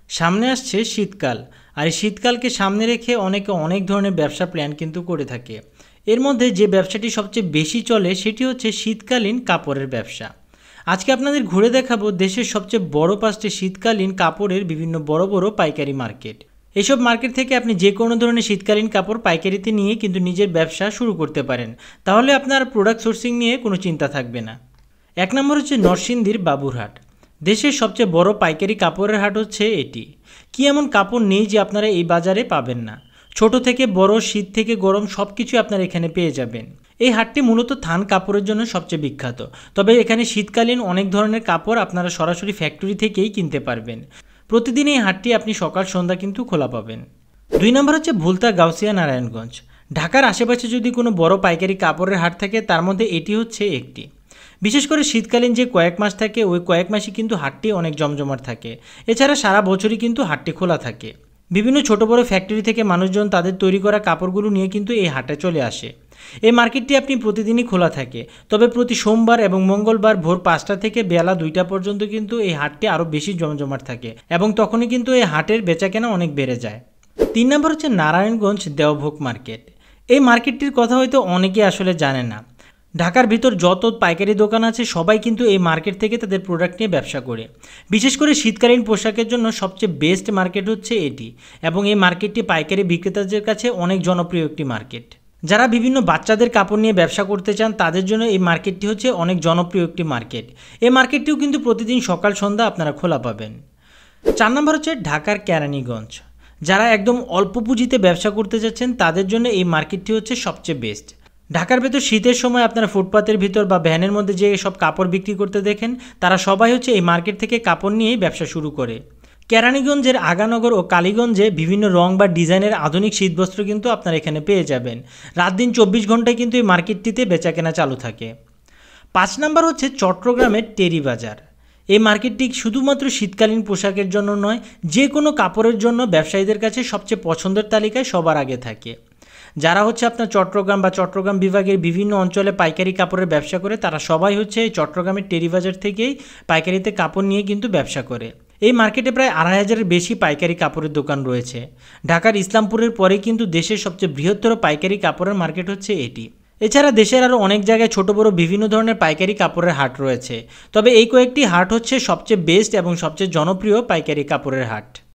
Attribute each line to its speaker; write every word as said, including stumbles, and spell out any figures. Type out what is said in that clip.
Speaker 1: সামনে আসছে শীতকাল, আর এই শীতকালকে সামনে রেখে অনেকে অনেক ধরনের ব্যবসা প্ল্যান কিন্তু করে থাকে। এর মধ্যে যে ব্যবসাটি সবচেয়ে বেশি চলে সেটি হচ্ছে শীতকালীন কাপড়ের ব্যবসা। আজকে আপনাদের ঘুরে দেখাবো দেশের সবচেয়ে বড় পাঁচটি শীতকালীন কাপড়ের বিভিন্ন বড় বড় পাইকারি মার্কেট। এসব মার্কেট থেকে আপনি যে কোনো ধরনের শীতকালীন কাপড় পাইকারিতে নিয়ে কিন্তু নিজের ব্যবসা শুরু করতে পারেন। তাহলে আপনার প্রোডাক্ট সোর্সিং নিয়ে কোনো চিন্তা থাকবে না। এক নম্বর হচ্ছে নরসিংদীর বাবুরহাট। দেশের সবচেয়ে বড় পাইকারি কাপড়ের হাট হচ্ছে এটি। কি এমন কাপড় নেই যে আপনারা এই বাজারে পাবেন না? ছোট থেকে বড়, শীত থেকে গরম সব কিছু আপনারা এখানে পেয়ে যাবেন। এই হাটটি মূলত থান কাপড়ের জন্য সবচেয়ে বিখ্যাত, তবে এখানে শীতকালীন অনেক ধরনের কাপড় আপনারা সরাসরি ফ্যাক্টরি থেকেই কিনতে পারবেন। প্রতিদিন এই হাটটি আপনি সকাল সন্ধ্যা কিন্তু খোলা পাবেন। দুই নম্বর হচ্ছে ভুলতা গাউসিয়া নারায়ণগঞ্জ। ঢাকার আশেপাশে যদি কোনো বড় পাইকারি কাপড়ের হাট থাকে তার মধ্যে এটি হচ্ছে একটি। বিশেষ করে শীতকালীন যে কয়েক মাস থাকে ওই কয়েক মাসই কিন্তু হাটটি অনেক জমজমাট থাকে। এছাড়া সারা বছরই কিন্তু হাটটি খোলা থাকে। বিভিন্ন ছোট বড় ফ্যাক্টরি থেকে মানুষজন তাদের তৈরি করা কাপড়গুলো নিয়ে কিন্তু এই হাটে চলে আসে। এই মার্কেটটি আপনি প্রতিদিনই খোলা থাকে, তবে প্রতি সোমবার এবং মঙ্গলবার ভোর পাঁচটা থেকে বেলা দুইটা পর্যন্ত কিন্তু এই হাটটি আরও বেশি জমজমাট থাকে এবং তখনই কিন্তু এই হাটের বেচাকেনা অনেক বেড়ে যায়। তিন নম্বর হচ্ছে নারায়ণগঞ্জ দেওভোগ মার্কেট। এই মার্কেটটির কথা হয়তো অনেকে আসলে জানে না। ঢাকার ভিতর যত পাইকারি দোকান আছে সবাই কিন্তু এই মার্কেট থেকে তাদের প্রোডাক্ট নিয়ে ব্যবসা করে। বিশেষ করে শীতকালীন পোশাকের জন্য সবচেয়ে বেস্ট মার্কেট হচ্ছে এটি, এবং এই মার্কেটটি পাইকারি বিক্রেতাদের কাছে অনেক জনপ্রিয় একটি মার্কেট। যারা বিভিন্ন বাচ্চাদের কাপড় নিয়ে ব্যবসা করতে চান তাদের জন্য এই মার্কেটটি হচ্ছে অনেক জনপ্রিয় একটি মার্কেট। এই মার্কেটটিও কিন্তু প্রতিদিন সকাল সন্ধ্যা আপনারা খোলা পাবেন। চার নম্বর হচ্ছে ঢাকার কেরানীগঞ্জ। যারা একদম অল্প পুঁজিতে ব্যবসা করতে যাচ্ছেন তাদের জন্য এই মার্কেটটি হচ্ছে সবচেয়ে বেস্ট। ঢাকার ভেতর শীতের সময় আপনারা ফুটপাতের ভিতর বা ভ্যানের মধ্যে যে সব কাপড় বিক্রি করতে দেখেন তারা সবাই হচ্ছে এই মার্কেট থেকে কাপড় নিয়েই ব্যবসা শুরু করে। কেরানীগঞ্জের আগানগর ও কালীগঞ্জে বিভিন্ন রং বা ডিজাইনের আধুনিক শীতবস্ত্র কিন্তু আপনারা এখানে পেয়ে যাবেন। রাত দিন চব্বিশ ঘন্টায় কিন্তু এই মার্কেটটিতে বেচাকেনা চালু থাকে। পাঁচ নাম্বার হচ্ছে চট্টগ্রামের টেরি বাজার। এই মার্কেটটি শুধুমাত্র শীতকালীন পোশাকের জন্য নয়, যে কোনো কাপড়ের জন্য ব্যবসায়ীদের কাছে সবচেয়ে পছন্দের তালিকায় সবার আগে থাকে। যারা হচ্ছে আপনার চট্টগ্রাম বা চট্টগ্রাম বিভাগের বিভিন্ন অঞ্চলে পাইকারি কাপড়ের ব্যবসা করে তারা সবাই হচ্ছে এই চট্টগ্রামের টেরি বাজার থেকেই পাইকারিতে কাপড় নিয়ে কিন্তু ব্যবসা করে। এই মার্কেটে প্রায় আড়াই হাজারের বেশি পাইকারি কাপড়ের দোকান রয়েছে। ঢাকার ইসলামপুরের পরে কিন্তু দেশের সবচেয়ে বৃহত্তর পাইকারি কাপড়ের মার্কেট হচ্ছে এটি। এছাড়া দেশের আরও অনেক জায়গায় ছোট বড় বিভিন্ন ধরনের পাইকারি কাপড়ের হাট রয়েছে, তবে এই কয়েকটি হাট হচ্ছে সবচেয়ে বেস্ট এবং সবচেয়ে জনপ্রিয় পাইকারি কাপড়ের হাট।